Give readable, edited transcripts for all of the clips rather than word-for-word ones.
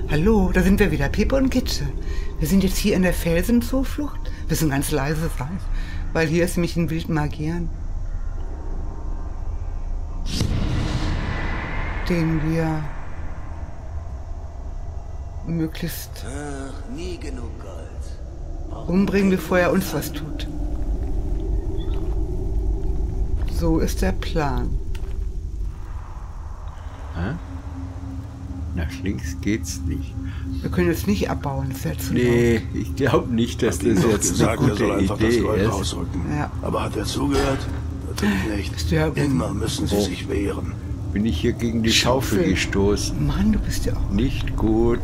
Hallo, da sind wir wieder, Pepe und Kitsche. Wir sind jetzt hier in der Felsenzuflucht. Wir müssen ganz leise sein, weil hier ist nämlich ein wilden Magieren, den wir möglichst nie genug Gold. umbringen, bevor er uns was tut. So ist der Plan. Hä? Nach links geht's nicht. Wir können jetzt nicht abbauen, das ist ja zu Nee, ich glaube nicht, dass das jetzt eine gute Idee ist. Rausrücken. Ja. Aber hat er zugehört? Natürlich nicht. Ja, Immer müssen sie sich wehren. Bin ich hier gegen die Schaufel gestoßen. Mann, du bist ja auch... Nicht gut.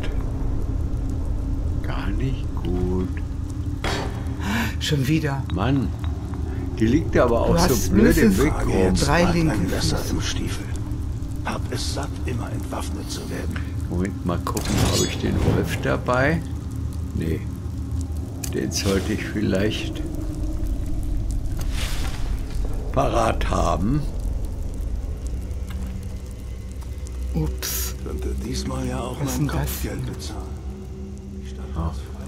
Gar nicht gut. Schon wieder. Mann, die liegt aber auch hast so blöd im mindestens Weg rum. Jetzt drei bleibt linke ein Messer Füße. im Stiefel. Hab es satt, immer entwaffnet zu werden. Moment, mal gucken, habe ich den Wolf dabei? Nee, den sollte ich vielleicht parat haben. Ups. Könnte diesmal ja auch Was ist mein denn das? Kopfgeld bezahlen. Die Stadt Ah. hat's verloren.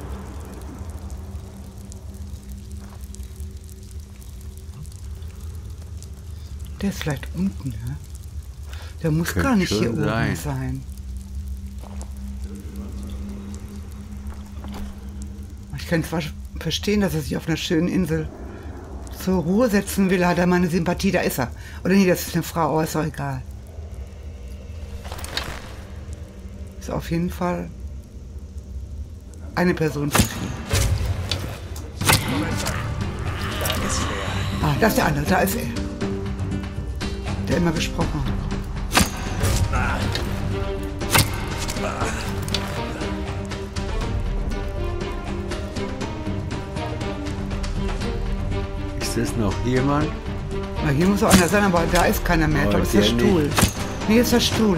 Der ist vielleicht unten, ne? Der muss Könnte gar nicht schon hier oben sein. sein. Ich kann zwar verstehen, dass er sich auf einer schönen Insel zur Ruhe setzen will, hat er meine Sympathie, da ist er. Oder nee, das ist eine Frau, aber ist doch egal. Ist auf jeden Fall eine Person zu viel. Ah, da ist der andere, da ist er. Der immer gesprochen hat. Ist das noch jemand? Na, hier muss auch einer sein, aber da ist keiner mehr. Da Oh, ist der der Stuhl. Nee, ist der Stuhl.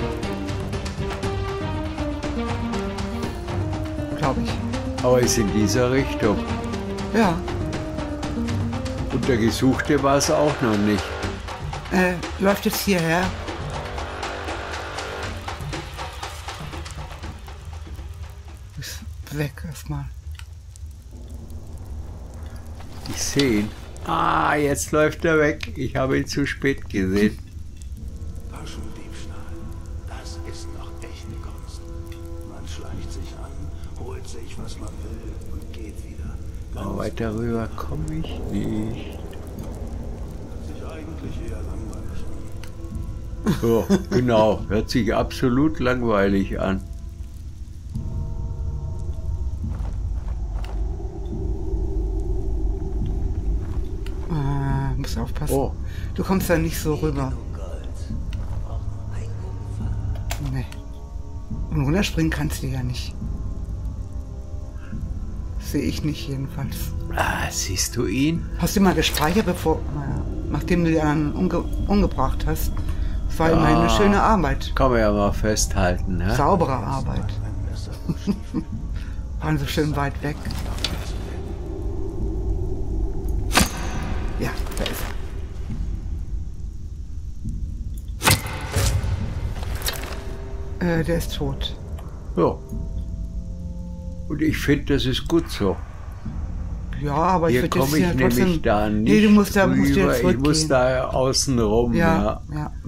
Glaube ich. Aber ist in dieser Richtung. Ja. Und der Gesuchte war es auch noch nicht. Läuft jetzt hierher. Ist weg erstmal. Ich sehe ihn. Ah, jetzt läuft er weg. Ich habe ihn zu spät gesehen. Taschendiebstahl. Das ist noch echte Kunst. Man schleicht sich an, holt sich, was man will und geht wieder. Aber weiter rüber komme ich nicht. Hört sich eigentlich eher langweilig an. So, genau. Hört sich absolut langweilig an. Muss aufpassen. Oh. Du kommst da nicht so rüber. Nee. Und runterspringen kannst du ja nicht. Sehe ich nicht jedenfalls. Ah, siehst du ihn? Hast du mal gespeichert, nachdem du die anderen umgebracht hast? Das war immerhin eine schöne Arbeit. Kann man ja mal festhalten, ne? Saubere Arbeit. Ein Messer im Stiefel. Waren so schön weit weg. Ja, da ist er. Der ist tot. Ja. Und ich finde, das ist gut so. Ja, aber ich Hier würde jetzt komme ich ja nämlich trotzdem... da nicht Nee, du musst da rüber. jetzt Ich zurückgehen. muss da außen rum. Ja.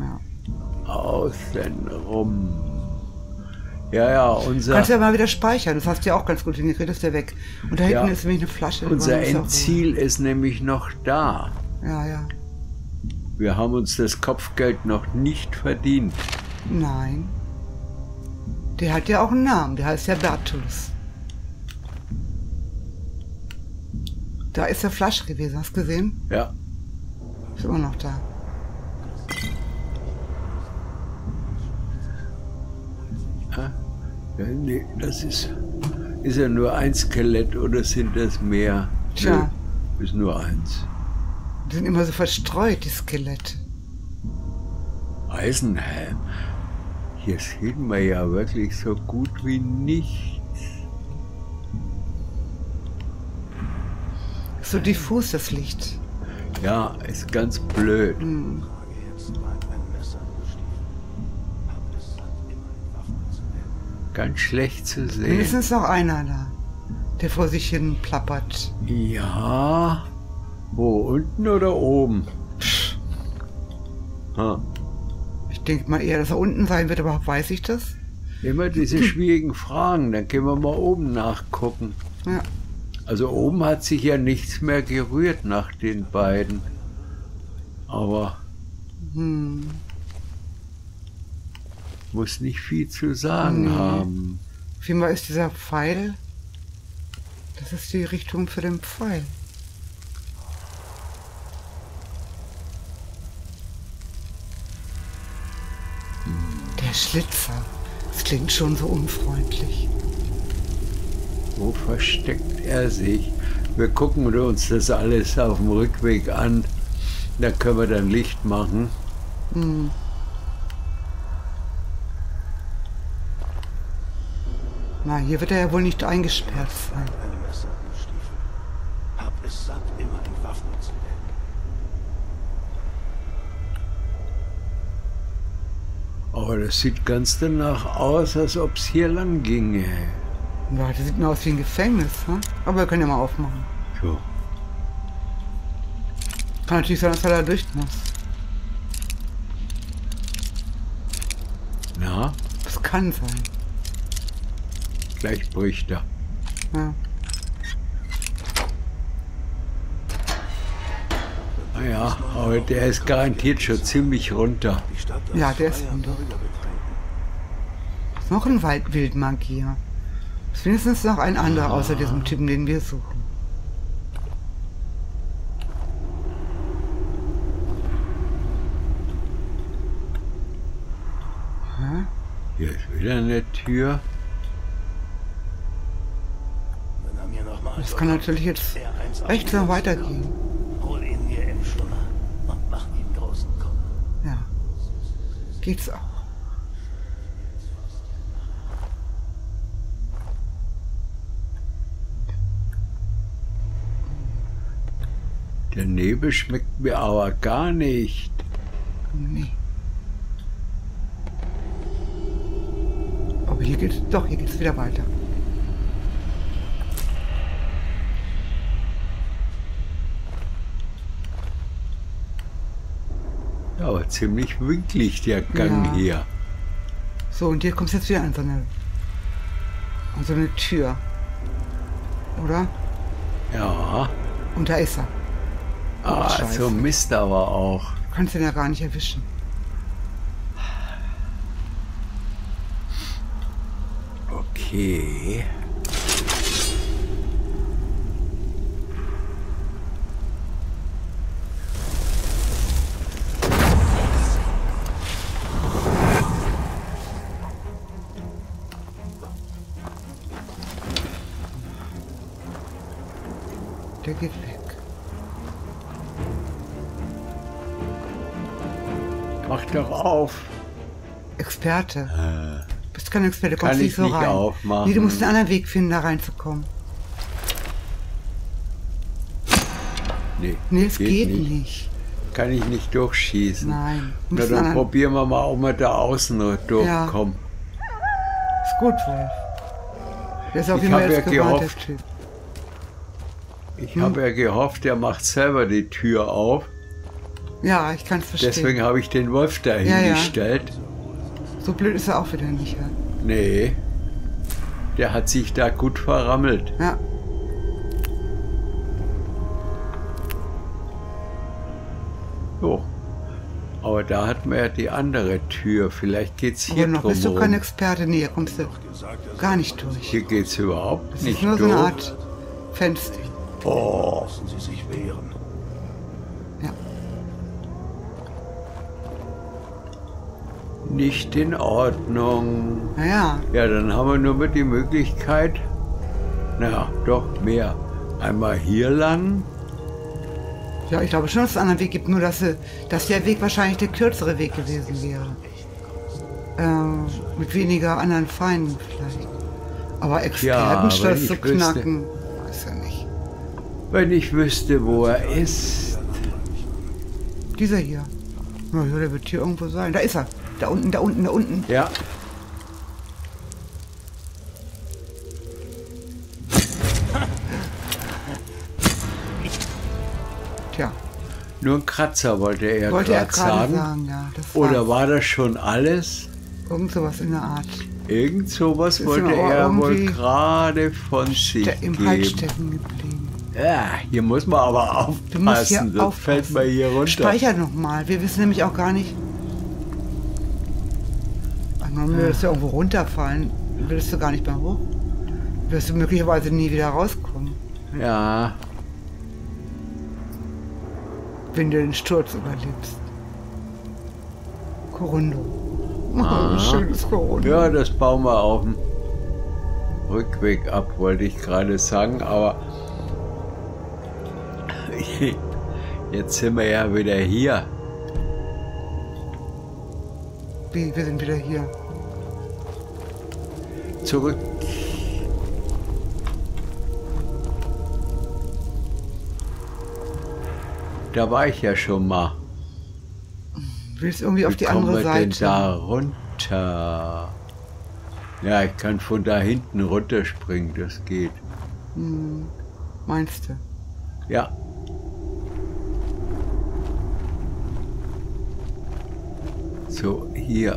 Außen rum. Ja, unser... Kannst ja mal wieder speichern, das hast du ja auch ganz gut hingekriegt, ist der weg. Und da hinten Ja. ist nämlich eine Flasche. die Unser wollen wir uns auch Endziel ist nämlich noch da. holen. Ja. Wir haben uns das Kopfgeld noch nicht verdient. Nein. Der hat ja auch einen Namen, der heißt ja Bertus. Da ist der Flasche gewesen, hast du gesehen? Ja. Ist immer noch da. Ja, nee, das ist ja nur ein Skelett oder sind das mehr? Tja. Nö, ist nur eins. Die sind immer so verstreut, die Skelette. Eisenhelm. Hier sehen wir ja wirklich so gut wie nichts. So diffus das Licht. Ja, ist ganz blöd. Jetzt bleibt ein Messer im Stiefel. Hab es satt, immer entwaffnet zu werden. Ganz schlecht zu sehen. Mindestens noch einer da, der vor sich hin plappert. Ja. Wo? Unten oder oben? Ha. Ich denke mal eher, dass er unten sein wird, aber weiß ich das? Immer diese schwierigen Fragen. Dann können wir mal oben nachgucken. Ja. Also oben hat sich ja nichts mehr gerührt nach den beiden. Aber muss nicht viel zu sagen haben. Auf jeden Fall ist dieser Pfeil, das ist die Richtung für den Pfeil. Der Schlitzer, das klingt schon so unfreundlich. Wo versteckt er sich? Wir gucken uns das alles auf dem Rückweg an. Da können wir dann Licht machen. Na, hier wird er ja wohl nicht eingesperrt sein. Eine Messer im Stiefel. Hab es satt, immer entwaffnet zu werden. Aber das sieht ganz danach aus, als ob es hier lang ginge. Ja, das sieht mir aus wie ein Gefängnis, ne? Aber wir können ja mal aufmachen. So. Kann natürlich sein, dass er da durch muss. Na, Das kann sein. gleich bricht er. Ja. Naja, aber der ist garantiert schon ziemlich runter. Die Stadt als Ja, der ist freier runter. Bürger betreten. Ist noch ein Wildmagier. Ist wenigstens noch ein anderer außer diesem Typen, den wir suchen. Hä? Hier ist wieder eine Tür. Wenn er mir noch mal Das kann natürlich jetzt rechts noch weitergehen. Hol ihn mir im Schlummer und mach ihm großen Kummer. Ja. Geht's auch. Der Nebel schmeckt mir aber gar nicht. Nee. Aber hier geht's, doch, hier geht's wieder weiter. Ja, aber ziemlich winklig der Gang Ja. hier. So, und hier kommst du jetzt wieder an so eine Tür. Oder? Ja. Und da ist er. Ah, Scheiße. so Mist aber auch. Du kannst ihn ja gar nicht erwischen. Okay. Der geht weg. Mach doch auf. Experte. Bist kein Experte, Kann kommst ich nicht so nicht rein. aufmachen. Nee, du musst einen anderen Weg finden, da reinzukommen. Nee, Nee, es geht nicht. Kann ich nicht durchschießen. Nein. Du Na, musst einen dann anderen... probieren wir mal, ob wir da außen noch durchkommen. Ist gut, Wolf. Der ist auf Ich jeden Fall hab jetzt ja gewarnt, der gehofft. Typ. Ich habe ja gehofft, er macht selber die Tür auf. Ja, ich kann es verstehen. Deswegen habe ich den Wolf da Ja. hingestellt. So blöd ist er auch wieder nicht. Ja. Nee, der hat sich da gut verrammelt. Ja. So. Aber da hat man ja die andere Tür. Vielleicht geht's hier Aber noch bist du kein drumherum. Experte. Nee, hier kommst du gar nicht durch. Hier geht's überhaupt Das nicht ist nur so durch. eine Art Fenster. Oh, Lassen Sie sich wehren. Ja. nicht in Ordnung. Naja, Ja, dann haben wir nur mal die Möglichkeit, naja, doch mehr. Einmal hier lang. ja, ich glaube schon, dass es einen anderen Weg gibt, nur dass der Weg wahrscheinlich der kürzere Weg gewesen wäre. Mit weniger anderen Feinden vielleicht. Aber Expertenschloss wenn zu ich wüsste. knacken, weiß ja nicht. Wenn ich wüsste, wo er ist. Dieser hier. Na ja, der wird hier irgendwo sein. Da ist er. Da unten, da unten, da unten. Ja. Nur ein Kratzer wollte er Wollte er gerade gerade sagen. sagen, ja. Das Oder war das schon alles? irgend sowas in der Art. Irgend sowas Ist wollte mir aber er wohl irgendwie gerade von sich Im geben. Hals stecken geblieben. Ja, hier muss man aber Du musst hier aufpassen, sonst fällt man hier runter. Speicher nochmal. Wir wissen nämlich auch gar nicht. Dann würdest du irgendwo runterfallen. Würdest du gar nicht mehr hoch. Wirst du möglicherweise nie wieder rauskommen, Ja, wenn du den Sturz überlebst. Korundo. Aha. Oh, schönes Korundo. ja, das bauen wir auf dem Rückweg ab, wollte ich gerade sagen, aber jetzt sind wir ja wieder hier. Wie, wir sind wieder hier. Zurück. Da war ich ja schon mal. Willst irgendwie auf Wie die kommen andere wir denn Seite? da runter? Ja, ich kann von da hinten runterspringen, das geht. Meinst du? Ja. So, hier.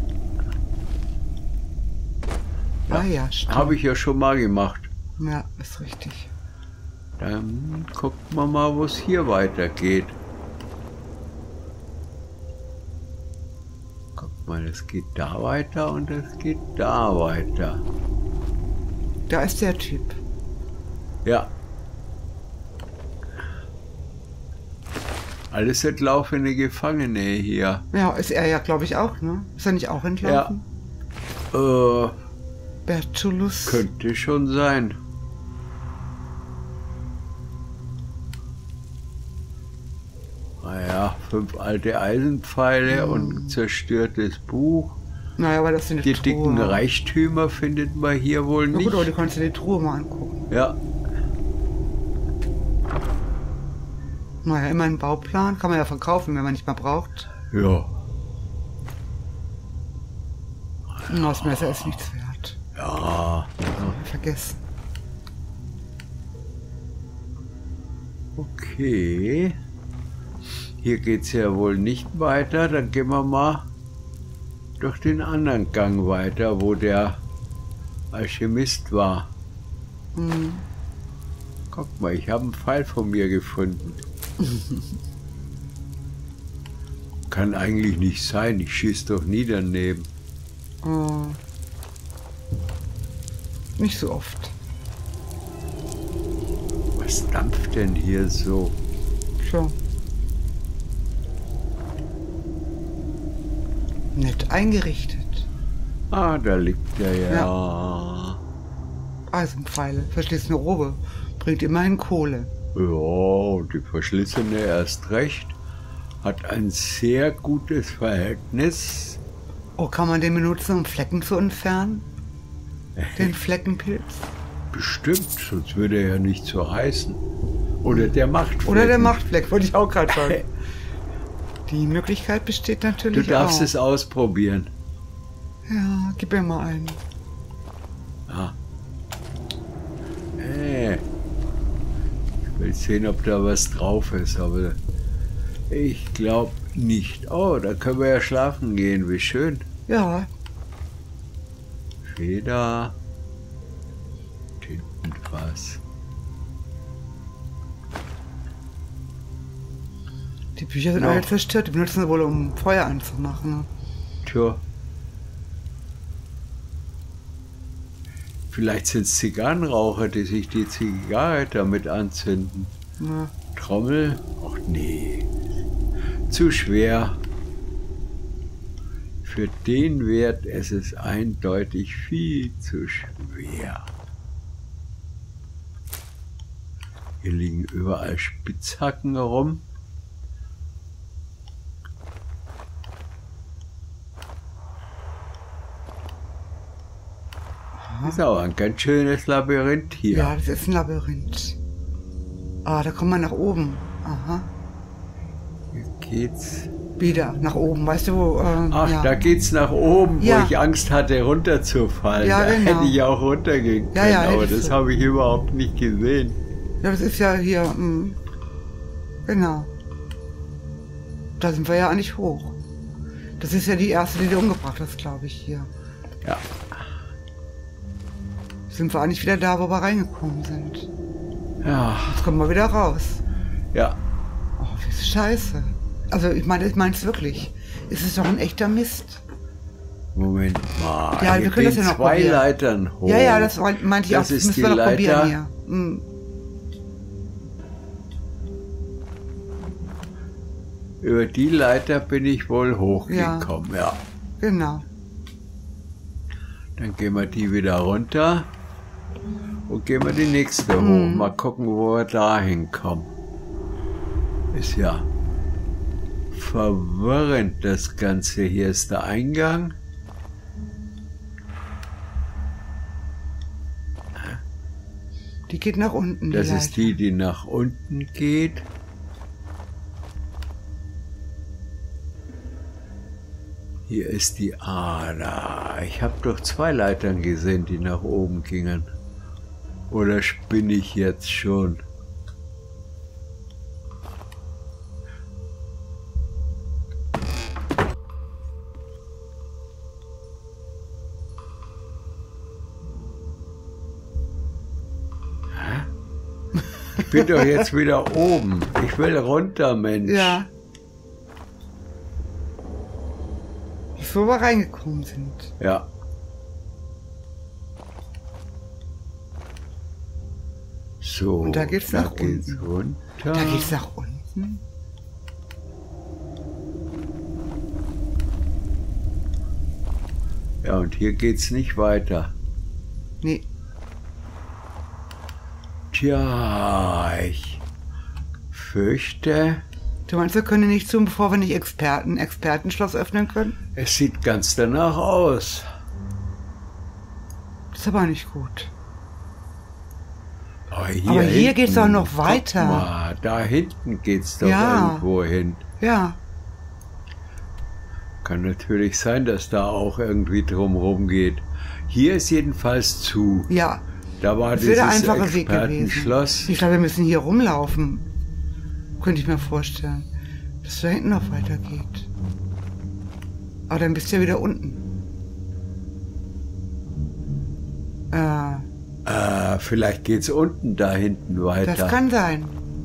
Ah ja, stimmt. Habe ich ja schon mal gemacht. Ja, ist richtig. Dann gucken wir mal, wo es hier weitergeht. Guck mal, das geht da weiter und das geht da weiter. Da ist der Typ. Ja. Alles entlaufene Gefangene hier. Ja, ist er ja, glaube ich, auch, ne? Ist er nicht auch Ja. entlaufen? Bertulus. Könnte schon sein. Naja, 5 alte Eisenpfeile und ein zerstörtes Buch. Naja, aber das sind Die dicken Reichtümer findet man hier wohl Na nicht. gut, aber du kannst dir die Truhe mal angucken. Ja, Naja, immer ein Bauplan. Kann man ja verkaufen, wenn man nicht mehr braucht. ja, Und das Messer ist nichts wert. ja. Vergessen. Okay. Hier geht's ja wohl nicht weiter. Dann gehen wir mal durch den anderen Gang weiter, wo der Alchemist war. Guck mal, ich habe einen Pfeil von mir gefunden. Kann eigentlich nicht sein, ich schieß doch nie daneben. Nicht so oft. Was dampft denn hier so? Schon. Nett eingerichtet. Ah, da liegt er ja. Eisenpfeile, verschlissene Robe. Bringt immerhin Kohle. Ja, und die Verschlissene erst recht. Hat ein sehr gutes Verhältnis. Oh, kann man den benutzen, um Flecken zu entfernen? Den Fleckenpilz? Bestimmt, sonst würde er ja nicht so heißen. Oder der Machtfleck. Oder der Machtfleck, wollte ich auch gerade sagen. Die Möglichkeit besteht natürlich Du darfst auch. es ausprobieren. Ja, gib mir mal einen. Ah. Ich will sehen, ob da was drauf ist, aber ich glaube nicht. Oh, da können wir ja schlafen gehen, wie schön. Ja, Feder, Tintenfass. die Bücher sind Ja. alle zerstört. Die benutzen sie wohl, um Feuer anzumachen. Tja. Vielleicht sind es Zigarrenraucher, die sich die Zigarre damit anzünden. Ja. Trommel? Ach nee. Zu schwer. Für den Wert ist es eindeutig viel zu schwer. Hier liegen überall Spitzhacken herum. Das ist auch ein ganz schönes Labyrinth hier. Ja, das ist ein Labyrinth. Ah, da kommt man nach oben. Aha. Hier geht's. Wieder nach oben. Weißt du wo? Ach, ja. da geht's nach oben, Ja. wo ich Angst hatte, runterzufallen. Ja, Da genau. hätte ich auch runtergehen können, Ja, ja, aber hättest das du. habe ich überhaupt nicht gesehen. Ja, das ist ja hier. Genau. Da sind wir ja eigentlich hoch. Das ist ja die erste, die du umgebracht hast, glaube ich, hier. Ja. Sind wir eigentlich wieder da, wo wir reingekommen sind. Ja. Jetzt kommen wir wieder raus. Ja. Oh, wie scheiße. Also ich meine es wirklich. Es ist doch ein echter Mist. Moment mal. Ja, hier wir können das ja gehen noch zwei probieren. Leitern hoch. Ja, ja, das meinte ich auch. Das Das ist müssen die wir doch Leiter. probieren hier. Hm. Über die Leiter bin ich wohl hochgekommen, ja. Genau. Dann gehen wir die wieder runter und gehen wir die nächste hoch. Mal gucken, wo wir da hinkommen. Ist ja verwirrend, das Ganze. Hier ist der Eingang. Die geht nach unten. Das ist Leiter. die, die nach unten geht. Hier ist die Ader. Ich habe doch zwei Leitern gesehen, die nach oben gingen. Oder spinne ich jetzt schon? Hä? Ich bin doch jetzt wieder oben. Ich will runter, Mensch. Ja. Wo wir reingekommen sind. Ja. So, Und da geht's nach geht's unten. runter. Da geht's nach unten. Ja, und hier geht's nicht weiter. Nee. Tja, ich fürchte, Du meinst, wir können nicht tun, bevor wir nicht Expertenschloss öffnen können? es sieht ganz danach aus. Das ist aber nicht gut. Aber hier hinten, geht's doch noch weiter. Guck mal, da hinten geht's doch Ja. irgendwo hin. Ja. Kann natürlich sein, dass da auch irgendwie drumherum geht. Hier ist jedenfalls zu. Ja. Da war Das wäre der dieses einfache Weg gewesen. Expertenschloss. Ich glaube, wir müssen hier rumlaufen. Könnte ich mir vorstellen. Dass es da hinten noch weitergeht. Aber dann bist du ja wieder unten. Vielleicht geht's unten da hinten weiter. Das kann sein.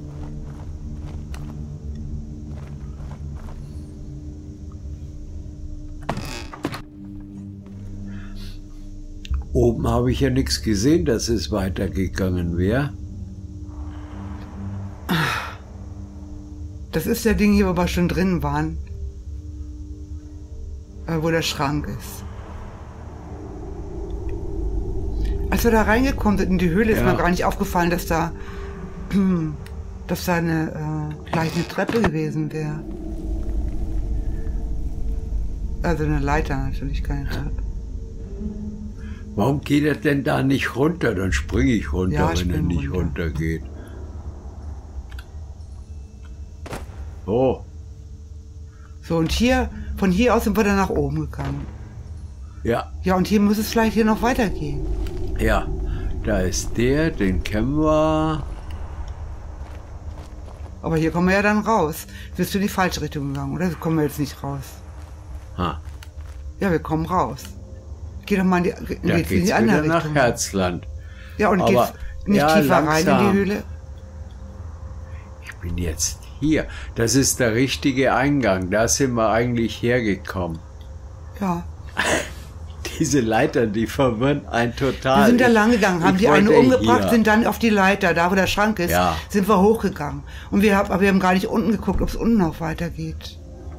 Oben habe ich ja nichts gesehen, dass es weitergegangen wäre. Das ist der Ding hier, wo wir schon drin waren. Wo der Schrank ist. Als wir da reingekommen sind in die Höhle, ist Ja. mir gar nicht aufgefallen, dass da gleich eine Treppe gewesen wäre. Also eine Leiter natürlich, keine Treppe. Warum geht er denn da nicht runter? Dann springe ich runter, Ja, wenn er spring nicht runter. runtergeht. Oh, So, und hier, von hier aus sind wir dann nach oben gegangen. ja, Ja, und hier muss es vielleicht hier noch weitergehen. ja. Da ist der, den kennen wir. Aber hier kommen wir ja dann raus. Bist du in die falsche Richtung gegangen, oder? Kommen wir jetzt nicht raus? Ha, Ja, wir kommen raus. Geh doch mal in die, da geht's in geht's die wieder andere nach Richtung. Herzland. Ja, und Aber- geht's nicht ja, tiefer rein in langsam. die Höhle? Ich bin jetzt hier. Das ist der richtige Eingang. Da sind wir eigentlich hergekommen. Ja. Diese Leitern, die verwirren einen total. Wir sind da lang gegangen, haben Ich die eine wollte umgebracht, hier. sind dann auf die Leiter, da wo der Schrank ist, Ja. sind wir hochgegangen. Und aber wir haben gar nicht unten geguckt, ob es unten noch weitergeht.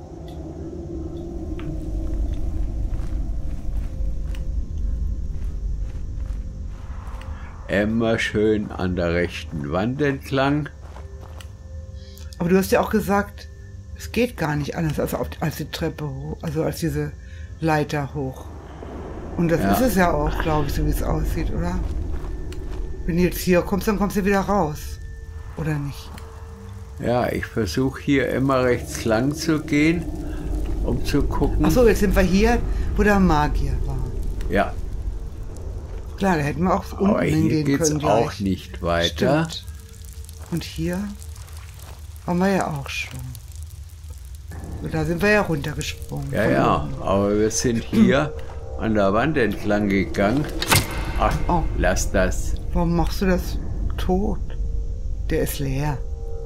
Immer schön an der rechten Wand entlang. Aber du hast ja auch gesagt, es geht gar nicht anders als die Treppe hoch, also als diese Leiter hoch. Und das Ja. ist es ja auch, glaube ich, so wie es aussieht, oder? Wenn du jetzt hier kommst, dann kommst du wieder raus. Oder nicht? Ja, ich versuche hier immer rechts lang zu gehen, um zu gucken. Achso, jetzt sind wir hier, wo der Magier war. Ja, Klar, da hätten wir auch unten aber hier hingehen geht's können. auch gleich. nicht weiter. Stimmt. Und hier waren wir ja auch schon. Da sind wir ja runtergesprungen. Ja, von ja, oben. aber wir sind hier an der Wand entlang gegangen. Ach, Oh. lass das. Warum machst du das tot? Der ist leer.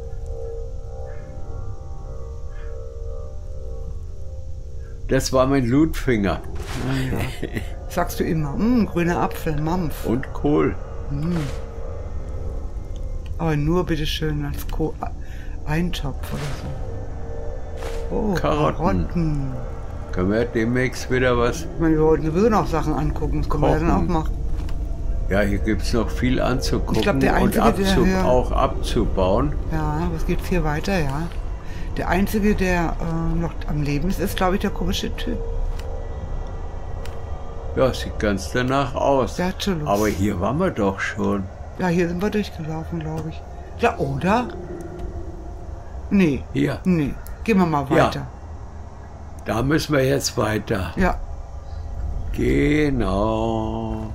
Das war mein Lootfinger. Sagst du immer, grüner Apfel, Mampf. Und Kohl. Aber nur bitteschön als Eintopf oder so. Oh, Karotten. Können wir demnächst wieder was? Ich meine, wir wollten sowieso noch Sachen angucken. Das können wir ja dann auch Kochen. machen. Ja, hier gibt es noch viel anzugucken Ich glaub, der und Einzige, der hier- auch abzubauen. Ja, was geht's hier weiter, ja? Der Einzige, der noch am Leben ist glaube ich, der komische Typ. Ja, sieht ganz danach aus. Der hat schon Lust. Aber hier waren wir doch schon. Ja, hier sind wir durchgelaufen, glaube ich. Ja, oder? Nee. Hier. Nee. Gehen wir mal Ja. weiter. Da müssen wir jetzt weiter. Ja. Genau.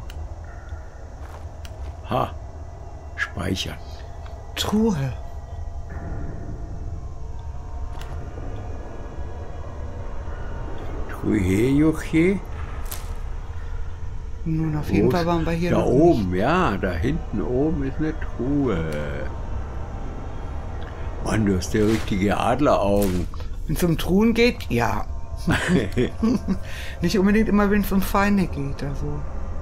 Ha. Speichern. Truhe. Truhejuche. Nun, auf jeden Fall waren wir hier Da noch oben, ja, da hinten oben ist eine Truhe. Mann, du hast ja richtige Adleraugen. nicht. Wenn es um Truhen geht, ja. Nicht unbedingt immer, wenn es um Feine geht. Also.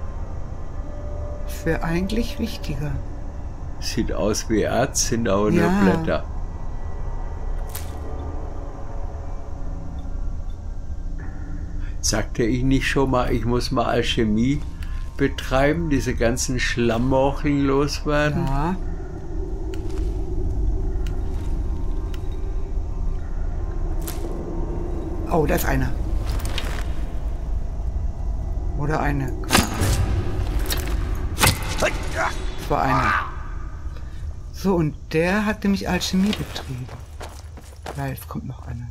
Das wäre eigentlich wichtiger. Sieht aus wie Erz, sind aber nur Ja. Blätter. Sagte ich nicht schon mal, ich muss mal Alchemie betreiben, diese ganzen Schlammmorcheln loswerden? Ja. Oh, da ist einer. Oder eine. Das war einer. So, und der hat nämlich Alchemie betrieben. Ja, jetzt kommt noch einer.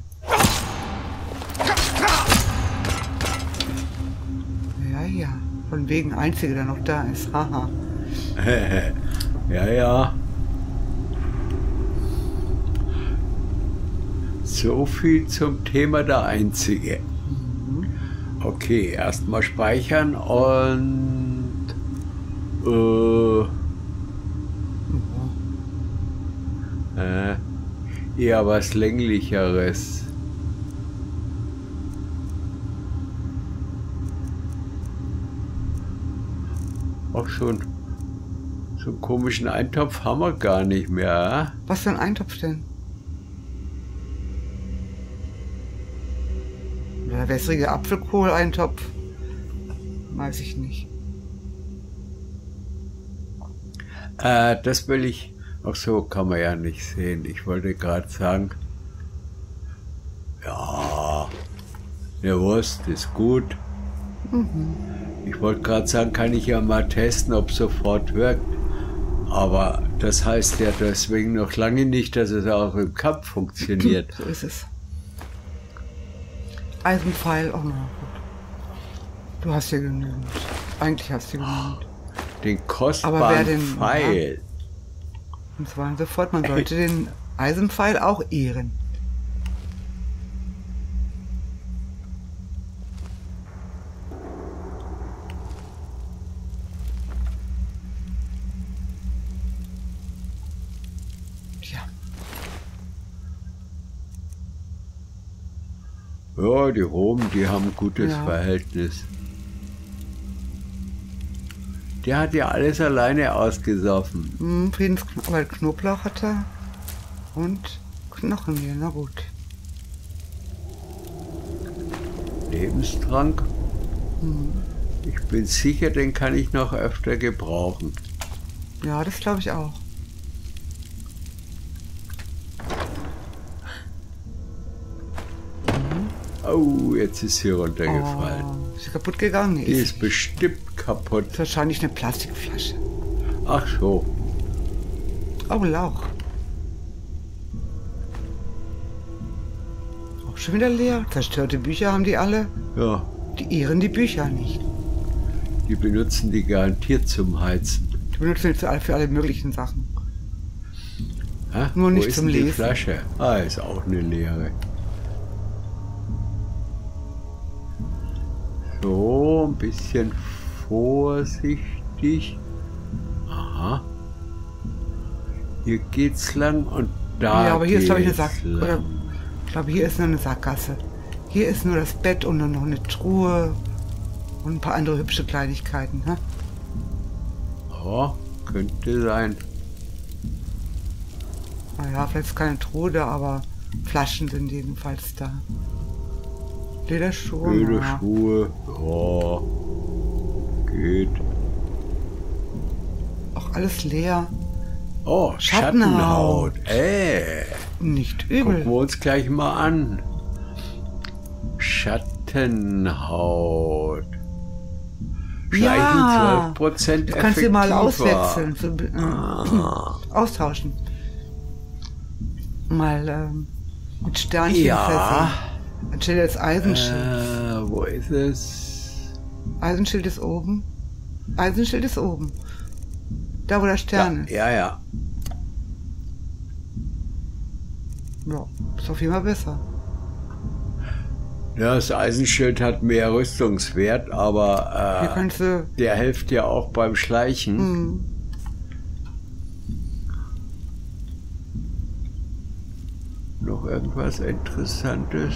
Ja, ja. Von wegen Einzige, der noch da ist. Haha. Ja, ja. So viel zum Thema der Einzige. Okay, erstmal speichern und eher was Länglicheres. Auch schon so einen komischen Eintopf haben wir gar nicht mehr. Was für ein Eintopf denn? Der wässrige Apfelkohleintopf. Weiß ich nicht. Das will ich. Ach so, kann man ja nicht sehen. Ich wollte gerade sagen, ja, eine Wurst ist gut. Ich wollte gerade sagen, kann ich ja mal testen, ob es sofort wirkt. Aber das heißt ja deswegen noch lange nicht, dass es auch im Cup funktioniert. So ist es. Eisenpfeil, oh na gut. Du hast hier genügend. Eigentlich hast du genügend. Den Aber wer kostbaren denn- Pfeil. Und zwar sofort, man sollte den Eisenpfeil auch ehren. Tja, Ja, die Romen, die haben ein gutes Ja. Verhältnis. Der hat ja alles alleine ausgesoffen. weil Knoblauch hat er und Knochenmehl, na gut. Lebenstrank. Ich bin sicher, den kann ich noch öfter gebrauchen. Ja, das glaube ich auch. Oh, jetzt ist sie runtergefallen. Oh, ist sie kaputt gegangen? Nee, Die ist ist bestimmt kaputt. ist wahrscheinlich eine Plastikflasche. Ach so. Oh, Lauch. Auch schon wieder leer. Zerstörte Bücher haben die alle. Ja, Die ehren die Bücher nicht. die benutzen die garantiert zum Heizen. Die benutzen die für alle möglichen Sachen. Ha? Nur nicht Wo ist zum denn die Lesen. Flasche? Ah, ist auch eine leere. So, ein bisschen vorsichtig. Aha. Hier geht's lang und da Ja, aber hier ist, glaube ich, eine geht's Sackgasse. lang. Ich glaube, hier ist nur eine Sackgasse. Hier ist nur das Bett und dann noch eine Truhe und ein paar andere hübsche Kleinigkeiten. Ne? Ja, könnte sein. Naja, vielleicht ist keine Truhe da, aber Flaschen sind jedenfalls da. Lederschuhe. Lederschuhe, ja. Geht. Auch alles leer. Oh, Schattenhaut. Schattenhaut. Nicht Gucken übel. wir uns gleich mal an. Schattenhaut. Schleichen Ja. 12% Du kannst sie mal effektiver. auswechseln. Austauschen. Mal mit Sternchen Ja. versehen. Anstelle des Eisenschild. Wo ist es? Eisenschild ist oben. Eisenschild ist oben. Da, wo der Stern ist. Ja, ja. Ja, ist auf jeden Fall besser. Ja, das Eisenschild hat mehr Rüstungswert, Hier aber kannst du... der hilft ja auch beim Schleichen. Noch irgendwas Interessantes?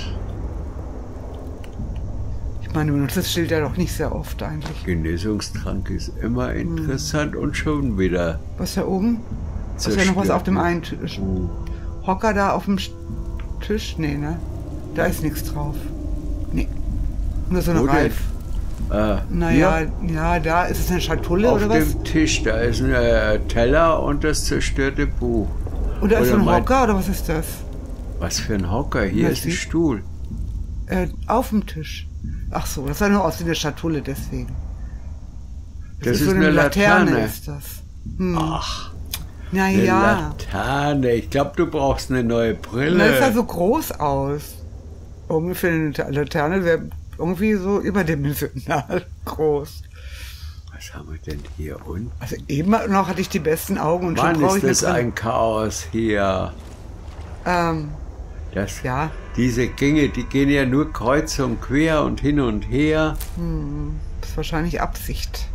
Ich meine, du benutzt das Schild ja doch nicht sehr oft eigentlich. Genesungstrank ist immer interessant und schon wieder. Was da oben? Ist ja noch was auf dem einen Tisch. Hocker da auf dem Tisch? Nee, ne? Da ist nichts drauf. Nee. Nur so Wo eine denn? Reif. Naja, ja, da ist es eine Schatulle Auf oder was? dem Tisch, da ist ein Teller und das zerstörte Buch. Und da ist so Oder ein mein- Hocker oder was ist das? Was für ein Hocker? Hier Na, ist ein sie- Stuhl. Auf dem Tisch. Ach so, das sah nur aus wie eine Schatulle, deswegen. Das ist so eine Laterne. ist das. Ach, Na eine ja. Laterne. Ich glaube, du brauchst eine neue Brille. Das sah so groß aus. Irgendwie für eine Laterne wäre irgendwie so überdimensional groß. Was haben wir denn hier unten? Also eben noch hatte ich die besten Augen und Mann, schon brauche ist ich das eine ein Chaos hier. Brille. Das, Ja, Diese Gänge, die gehen ja nur kreuz und quer und hin und her. das ist wahrscheinlich Absicht.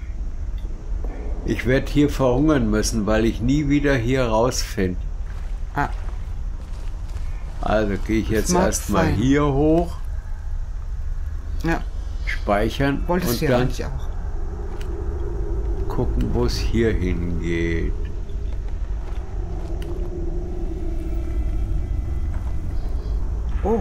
Ich werde hier verhungern müssen, weil ich nie wieder hier rausfinde. Ah, Also gehe ich jetzt mag erstmal sein. hier hoch, ja, speichern wolltest und du ja dann eigentlich auch. gucken, wo es hier hingeht. Oh.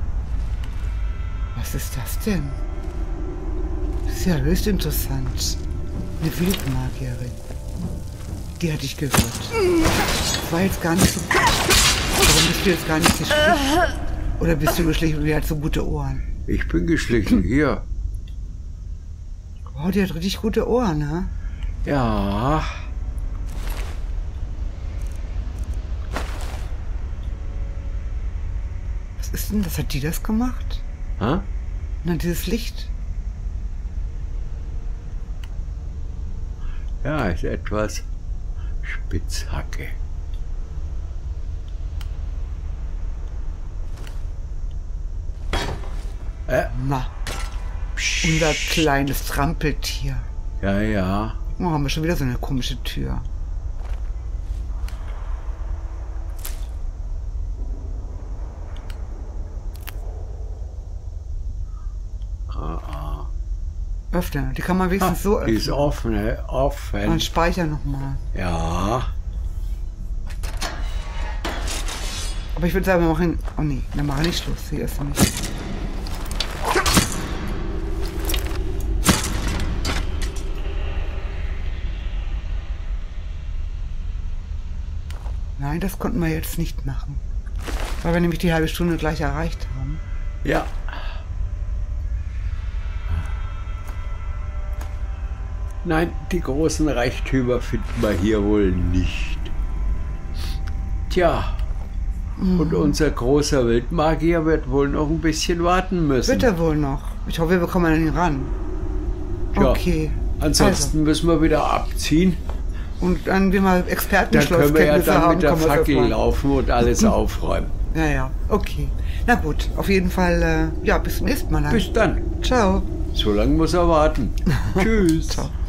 Was ist das denn? Das ist ja höchst interessant. Eine Wildmagierin. Die hatte ich gehört. Das war jetzt gar nicht so... Warum bist du jetzt gar nicht geschlichen? Oder bist du geschlichen und die hat so gute Ohren? Ich bin geschlichen hier. Oh, die hat richtig gute Ohren, ne? Ja, Was ist denn das? Hat die das gemacht? hä? Na, dieses Licht. Ja, ist etwas Spitzhacke. Na, unser kleines Trampeltier. Ja, ja. Oh, haben wir schon wieder so eine komische Tür. Öffnen. Die kann man wenigstens so Die ist öffnen. offen, offen. Dann speichern nochmal. Ja. Aber ich würde sagen, wir machen... Oh nee, wir machen nicht Schluss. Hier ist nicht. Nein, das konnten wir jetzt nicht machen. Weil wir nämlich die halbe Stunde gleich erreicht haben. Ja. Nein, die großen Reichtümer finden wir hier wohl nicht. Tja, und unser großer Wildmagier wird wohl noch ein bisschen warten müssen. Wird er wohl noch. Ich hoffe, wir kommen an ihn ran. Ja. Okay. Ansonsten müssen wir wieder abziehen. Also. Und dann, wenn wir Dann können wir ja Expertenschlosskenntnisse dann haben, mit der können wir das Fackel machen. laufen und alles aufräumen. Ja, ja. Okay. Na gut. Auf jeden Fall, ja, bis zum nächsten Mal. Dann. Bis dann. Ciao. So lange muss er warten. Tschüss. Ciao.